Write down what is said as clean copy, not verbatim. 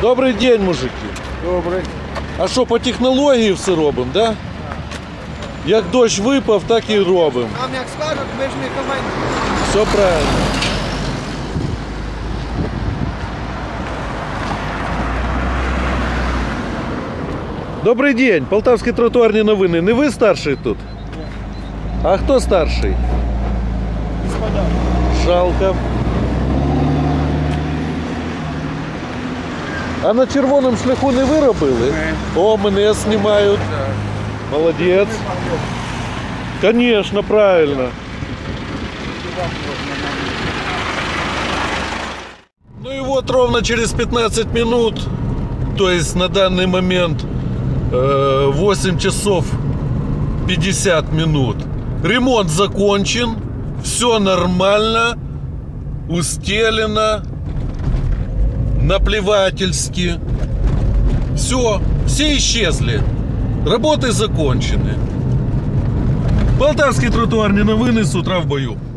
Добрий день, мужики. Добрий. А що, по технології все робимо, да? Як дощ випав, так і робимо. Нам як скажуть, ми ж не команда. Все правильно. Добрий день, Полтавські тротуарні новини. Не ви старший тут? А хто старший? Господа. Жалко. А на червоному шляху не ви робили? О, мене знімають. Молодець. Конечно, правильно. Ну и вот ровно через 15 минут, то есть на данный момент 8 часов 50 минут, ремонт закончен, все нормально, устелено, наплевательски. Все исчезли. Работы закончены. Полтавские тротуарные новини с утра в бою.